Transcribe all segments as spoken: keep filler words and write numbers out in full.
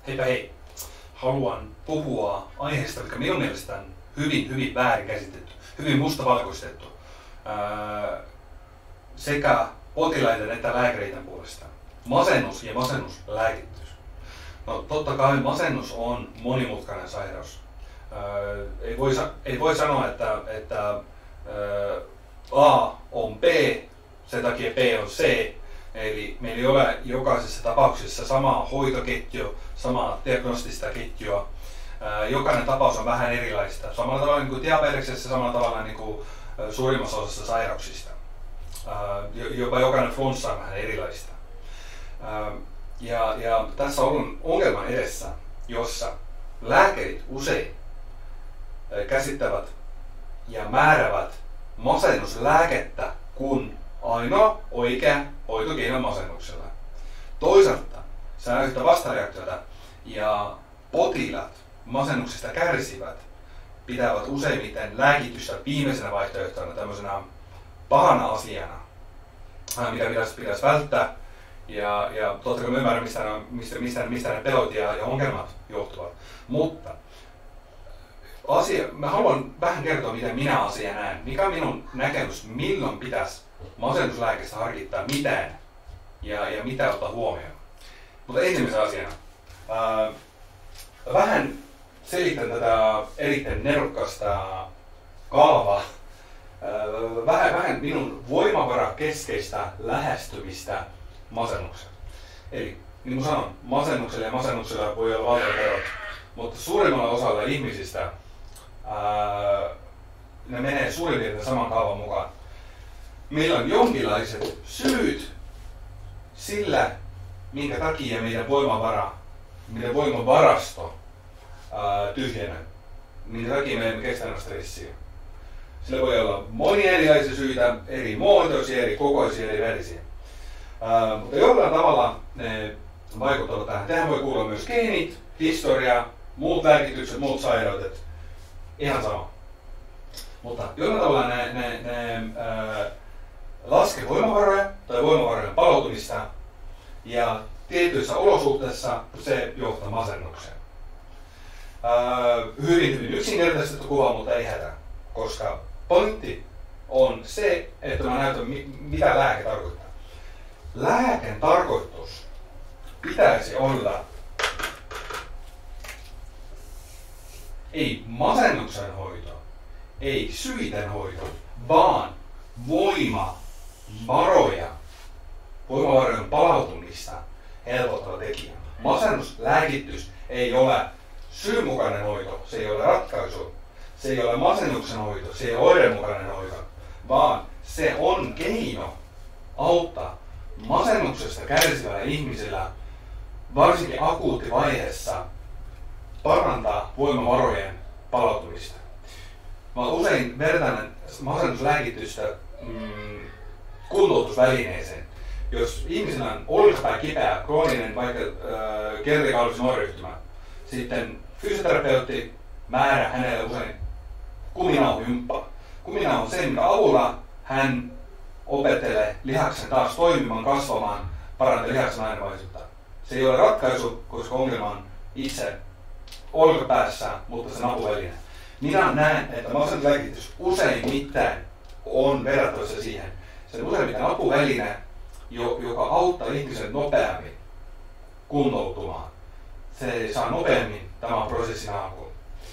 Heipä hei! Haluan puhua aiheesta, mikä minun mielestä on hyvin, hyvin väärin käsitetty, hyvin mustavalkoistettu öö, sekä potilaiden että lääkäreiden puolesta. Masennus ja masennuslääkitys. No totta kai masennus on monimutkainen sairaus. Öö, ei, voi, ei voi sanoa, että, että öö, A on B, sen takia B on C. Eli meillä ei ole jokaisessa tapauksessa samaa hoitoketjua, samaa diagnostista ketjua. Jokainen tapaus on vähän erilaista. Samalla tavalla niin kuin diabeteksessä, samalla tavalla niin kuin suurimmassa osassa sairauksista. Jopa jokainen flunssa on vähän erilaista. Ja, ja tässä on ongelma edessä, jossa lääkärit usein käsittävät ja määrävät masennuslääkettä kun ainoa oikea hoitokeino masennuksella. Toisaalta saa yhtä vastareaktiota ja potilaat masennuksesta kärsivät pitävät useimmiten lääkitystä viimeisenä vaihtoehtona tämmöisenä pahana asiana, mitä pitäisi, pitäisi välttää. Ja, ja totta kai mä ymmärrän, mistä, mistä, mistä, mistä ne pelot ja, ja ongelmat johtuvat. Mutta asia, mä haluan vähän kertoa, miten minä asia näen. Mikä on minun näkemys, milloin pitäisi masennuslääkkeestä harkittaa mitään ja, ja mitä ottaa huomioon. Mutta ensimmäisenä asiana ää, vähän selitän tätä erittäin nerokasta kaavaa. Ää, vähän, vähän minun voimavarakeskeistä lähestymistä masennukseen. Eli niin kuin sanon, masennuksella ja masennuksella voi olla valtavat erot, mutta suurimmalla osalla ihmisistä ää, ne menee suurin piirtein saman kaavan mukaan. Meillä on jonkinlaiset syyt sillä, minkä takia meidän voimavara, meidän voimavarasto ää, tyhjenee, minkä takia me emme kestä stressiä. Sillä voi olla monia erilaisia syitä, eri muotoisia, eri kokoisia, eri värisiä. Ää, mutta jollain tavalla ne vaikuttavat tähän. Tähän voi kuulla myös geenit, historia, muut lääkitykset, muut sairaudet. Ihan sama. Mutta jollain tavalla ne, ne, ne ää, laskee voimavaroja tai voimavarojen palautumista ja tietyissä olosuhteissa se johtaa masennukseen. Ää, hyvin, hyvin yksinkertaistettu kuva, mutta ei hätä, koska pointti on se, että mä näytän mitä lääke tarkoittaa. Lääken tarkoitus pitäisi olla ei masennuksen hoito, ei syiden hoito, vaan voimavaroja, voimavarojen palautumista helpottava tekijä. Masennuslääkitys ei ole syynmukainen hoito, se ei ole ratkaisu, se ei ole masennuksen hoito, se ei ole oireenmukainen hoito, vaan se on keino auttaa masennuksesta kärsivällä ihmisellä varsinkin akuuttivaiheessa parantaa voimavarojen palautumista. Mä usein vertaan masennuslääkitystä mm, kuntoutusvälineeseen. Jos ihmisellä on olkapää kipeä, krooninen vaikka äh, kertikaalisen oireyhtymä, sitten fysioterapeutti määrää hänelle usein kuminauhajumppaa. Kuminauha on se, minkä avulla hän opettelee lihaksen taas toimimaan, kasvamaan, parantaa lihaksen aineenvaihduntaa. Se ei ole ratkaisu, koska ongelma on itse olkapäässä, mutta se on apuväline. Minä näen, että masennuslääkitys useimmiten on verrattavissa siihen. Se on useimmiten apuväline, joka auttaa ihmisen nopeammin kuntoutumaan. Se saa nopeammin tämän prosessin alkuun.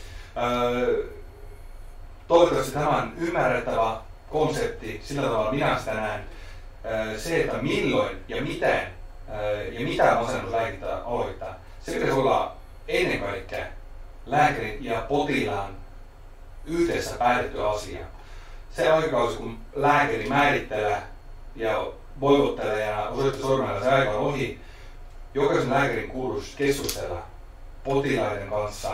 Öö, toivottavasti tämä on ymmärrettävä konsepti, sillä tavalla minä sitä näen. Öö, se, että milloin ja miten öö, ja mitä masennuslääkettä aloittaa, se pitäisi olla ennen kaikkea lääkärin ja potilaan yhdessä päätetty asia. Se aikakausi, kun lääkäri määrittelee ja voivottelee ja osoittaa sormella, se aika on ohi. Jokaisen lääkärin kuuluisi keskustella potilaiden kanssa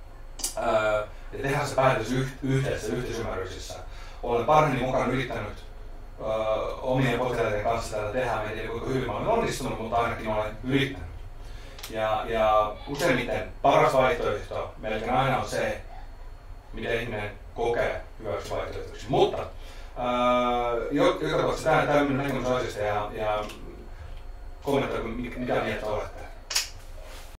ää, ja tehdä se päätös yhdessä, yhteisymmärryksessä. Olen parhaani mukaan yrittänyt ää, omien potilaiden kanssa tätä tehdä. En tiedä kuinka hyvin mä olen onnistunut, mutta ainakin olen yrittänyt. Ja, ja useimmiten paras vaihtoehto melkein aina on se, mitä ihminen kokee hyväksi vaihtoehtoksi. Mutta ää, joka tapauksessa tämä on minun näkemys asiasta ja, ja kommentoida, mitä mieltä olette.